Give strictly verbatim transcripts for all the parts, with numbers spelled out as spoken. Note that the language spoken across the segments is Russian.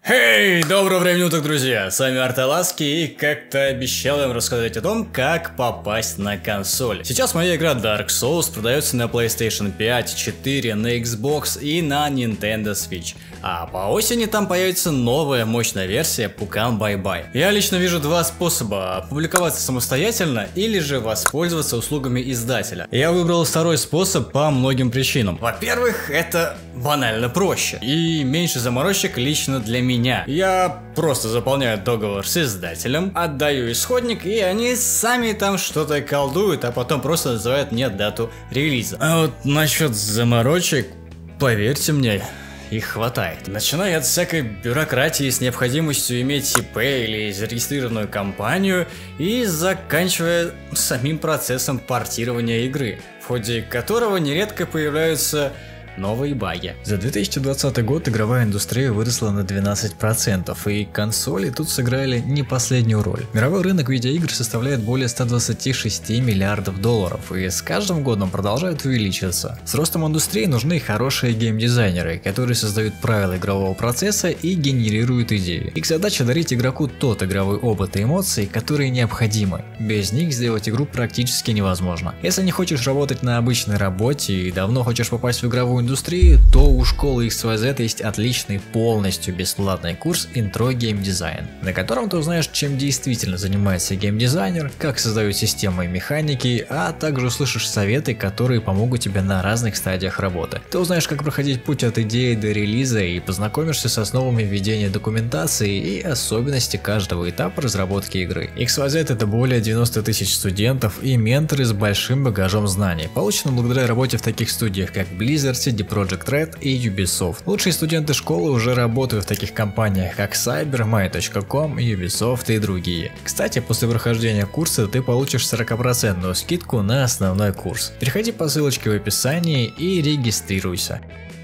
Эй, hey, доброго времени уток, друзья! С вами Арталаски, и как-то обещал им рассказать о том, как попасть на консоль. Сейчас моя игра Dark Souls продается на PlayStation пять, четыре, на Xbox и на Nintendo Switch. А по осени там появится новая мощная версия Pukan Bye Bye. Я лично вижу два способа: опубликоваться самостоятельно или же воспользоваться услугами издателя. Я выбрал второй способ по многим причинам. Во-первых, это банально проще и меньше заморочек лично для меня. Меня. Я просто заполняю договор с издателем, отдаю исходник, и они сами там что-то колдуют, а потом просто называют мне дату релиза. А вот насчет заморочек, поверьте мне, их хватает. Начиная от всякой бюрократии с необходимостью иметь ИП или зарегистрированную компанию, и заканчивая самим процессом портирования игры, в ходе которого нередко появляются новые баги. За две тысячи двадцатый год игровая индустрия выросла на двенадцать процентов, и консоли тут сыграли не последнюю роль. Мировой рынок видеоигр составляет более ста двадцати шести миллиардов долларов, и с каждым годом продолжает увеличиваться. С ростом индустрии нужны хорошие геймдизайнеры, которые создают правила игрового процесса и генерируют идеи. Их задача дарить игроку тот игровой опыт и эмоции, которые необходимы. Без них сделать игру практически невозможно. Если не хочешь работать на обычной работе и давно хочешь попасть в игровую индустрии, то у школы икс вай зет есть отличный, полностью бесплатный курс Intro Game Design, на котором ты узнаешь, чем действительно занимается геймдизайнер, как создают системы и механики, а также услышишь советы, которые помогут тебе на разных стадиях работы. Ты узнаешь, как проходить путь от идеи до релиза, и познакомишься с основами ведения документации и особенности каждого этапа разработки игры. икс вай зет — это более девяноста тысяч студентов и менторы с большим багажом знаний, полученным благодаря работе в таких студиях, как Blizzard, си ди Projekt Red и Ubisoft. Лучшие студенты школы уже работают в таких компаниях, как Cyber, май точка ком, Ubisoft и другие. Кстати, после прохождения курса ты получишь сорок процентную скидку на основной курс. Переходи по ссылочке в описании и регистрируйся.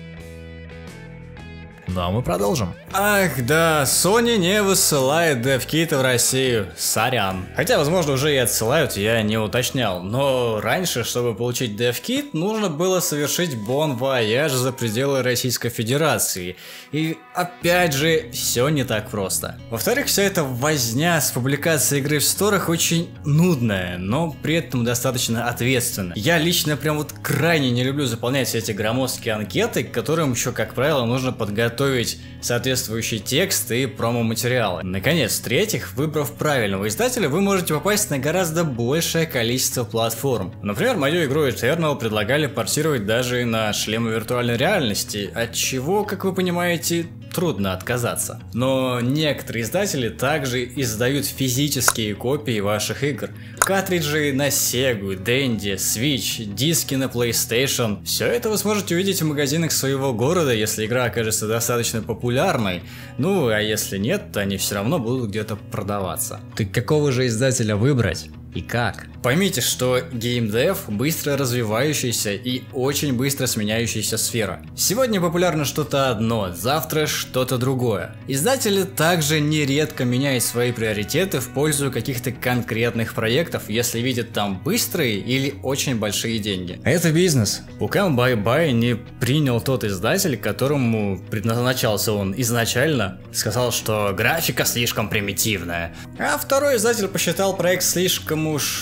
Ну а мы продолжим. Ах да, Sony не высылает девкиты в Россию, сорян. Хотя, возможно, уже и отсылают, я не уточнял. Но раньше, чтобы получить девкит, нужно было совершить бон вояж за пределы Российской Федерации. И опять же, все не так просто. Во-вторых, вся эта возня с публикацией игры в сторах очень нудная, но при этом достаточно ответственная. Я лично прям вот крайне не люблю заполнять все эти громоздкие анкеты, к которым еще, как правило, нужно подготовить соответствующий текст и промо-материалы. Наконец, в-третьих, выбрав правильного издателя, вы можете попасть на гораздо большее количество платформ. Например, мою игру Eternal предлагали портировать даже на шлемы виртуальной реальности, от чего, как вы понимаете, трудно отказаться. Но некоторые издатели также издают физические копии ваших игр. Картриджи на Sega, Dendy, Switch, диски на PlayStation. Все это вы сможете увидеть в магазинах своего города, если игра окажется достаточно популярной. Ну, а если нет, то они все равно будут где-то продаваться. Так какого же издателя выбрать? И как? Поймите, что геймдев — быстро развивающаяся и очень быстро сменяющаяся сфера. Сегодня популярно что-то одно, завтра что-то другое. Издатели также нередко меняют свои приоритеты в пользу каких-то конкретных проектов, если видят там быстрые или очень большие деньги. А это бизнес. Pukan Bye Bye не принял тот издатель, которому предназначался он изначально, сказал, что графика слишком примитивная. А второй издатель посчитал проект слишком уж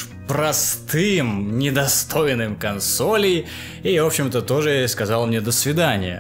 простым, недостойным консолей, и, в общем-то, тоже сказал мне до свидания.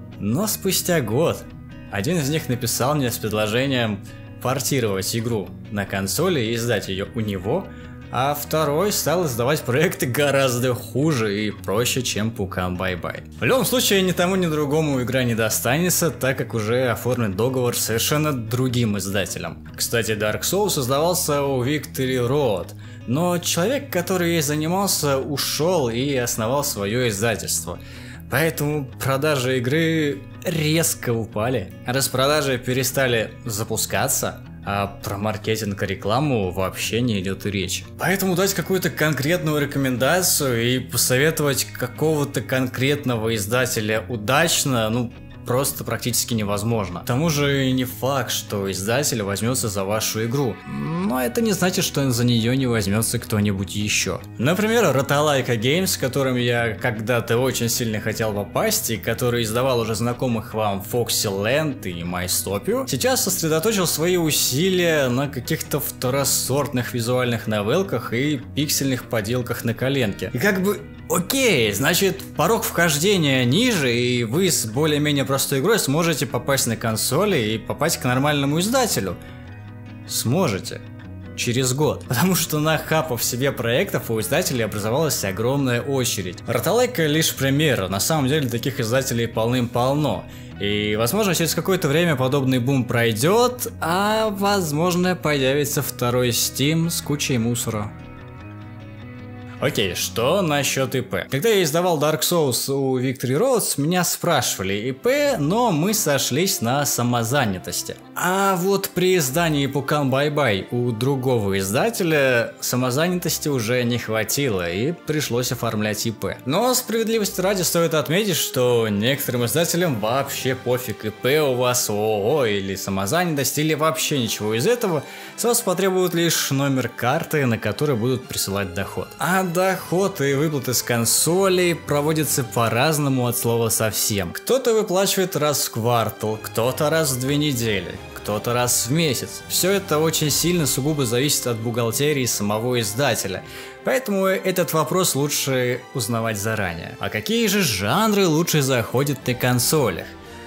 Но спустя год один из них написал мне с предложением портировать игру на консоли и издать ее у него, а второй стал издавать проекты гораздо хуже и проще, чем Pukan Bye Bye. В любом случае, ни тому, ни другому игра не достанется, так как уже оформлен договор с совершенно другим издателем. Кстати, Dark Souls создавался у Victory Road, но человек, который ей занимался, ушел и основал свое издательство. Поэтому продажи игры резко упали, распродажи перестали запускаться, а про маркетинг и рекламу вообще не идет и речь. Поэтому дать какую-то конкретную рекомендацию и посоветовать какого-то конкретного издателя удачно, ну, просто практически невозможно. К тому же не факт, что издатель возьмется за вашу игру, но это не значит, что за нее не возьмется кто-нибудь еще. Например, Rotalaika Games, с которым я когда-то очень сильно хотел попасть, и который издавал уже знакомых вам Foxyland и MyStopia, сейчас сосредоточил свои усилия на каких-то второсортных визуальных новелках и пиксельных поделках на коленке. И как бы... Окей, значит, порог вхождения ниже, и вы с более-менее простой игрой сможете попасть на консоли и попасть к нормальному издателю. Сможете. Через год. Потому что на хапав себе проектов у издателей образовалась огромная очередь. Rotalaika лишь пример, на самом деле таких издателей полным-полно. И возможно через какое-то время подобный бум пройдет, а возможно появится второй Steam с кучей мусора. Окей, что насчет ИП? Когда я издавал Dark Souls у Victory Roads, меня спрашивали ИП, но мы сошлись на самозанятости. А вот при издании Пукан Бай-Бай у другого издателя самозанятости уже не хватило и пришлось оформлять ИП. Но справедливости ради стоит отметить, что некоторым издателям вообще пофиг, ИП у вас ООО или самозанятость или вообще ничего из этого, с вас потребуют лишь номер карты, на который будут присылать доход. А доход и выплаты с консолей проводятся по-разному от слова совсем. Кто-то выплачивает раз в квартал, кто-то раз в две недели, кто-то раз в месяц. Все это очень сильно сугубо зависит от бухгалтерии самого издателя. Поэтому этот вопрос лучше узнавать заранее. А какие же жанры лучше заходят на консолях?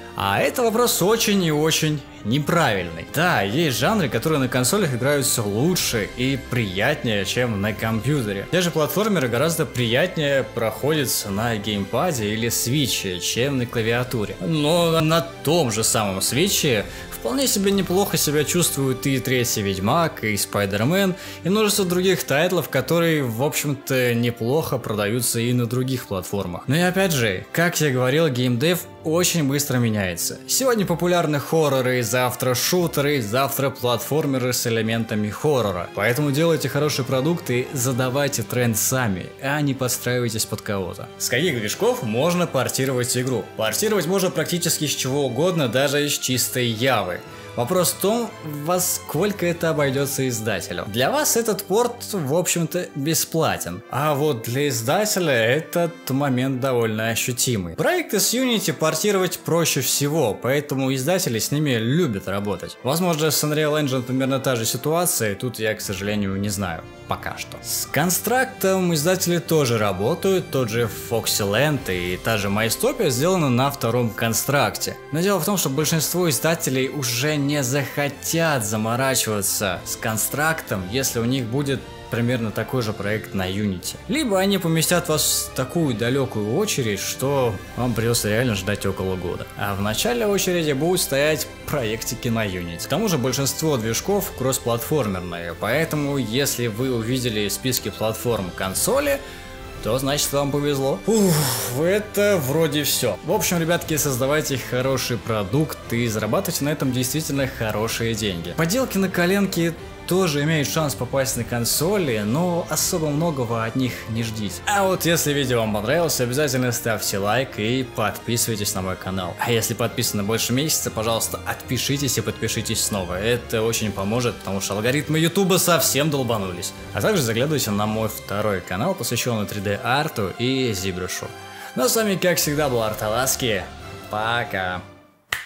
А это вопрос очень и очень неправильный. Да, есть жанры, которые на консолях играются лучше и приятнее, чем на компьютере. Те же платформеры гораздо приятнее проходятся на геймпаде или свитче, чем на клавиатуре. Но на том же самом свитче вполне себе неплохо себя чувствуют и третий Ведьмак, и Spider-Man, и множество других тайтлов, которые, в общем-то, неплохо продаются и на других платформах. Но и опять же, как я говорил, геймдев очень быстро меняется. Сегодня популярны хорроры, завтра шутеры, завтра платформеры с элементами хоррора. Поэтому делайте хороший продукт и задавайте тренд сами, а не подстраивайтесь под кого-то. С каких движков можно портировать игру? Портировать можно практически с чего угодно, даже из чистой Явы. Вопрос в том, во сколько это обойдется издателю. Для вас этот порт, в общем-то, бесплатен. А вот для издателя этот момент довольно ощутимый. Проекты с Unity портировать проще всего, поэтому издатели с ними любят работать. Возможно, с Unreal Engine примерно та же ситуация, тут я, к сожалению, не знаю. Пока что. С констрактом издатели тоже работают, тот же Foxyland и та же MyStopia сделаны на втором констракте. Но дело в том, что большинство издателей уже не захотят заморачиваться с констрактом, если у них будет примерно такой же проект на Unity. Либо они поместят вас в такую далекую очередь, что вам придется реально ждать около года. А в начале очереди будут стоять проектики на Unity. К тому же большинство движков кроссплатформерные, поэтому если вы увидели списки платформ консоли, то значит вам повезло. Уф, это вроде все. В общем, ребятки, создавайте хороший продукт и зарабатывайте на этом действительно хорошие деньги. Поделки на коленке тоже имеют шанс попасть на консоли, но особо многого от них не ждите. А вот если видео вам понравилось, обязательно ставьте лайк и подписывайтесь на мой канал. А если подписаны больше месяца, пожалуйста, отпишитесь и подпишитесь снова. Это очень поможет, потому что алгоритмы ютуба совсем долбанулись. А также заглядывайте на мой второй канал, посвященный три дэ арту и ZibraShow. Ну а с вами, как всегда, был Арталаски. Пока.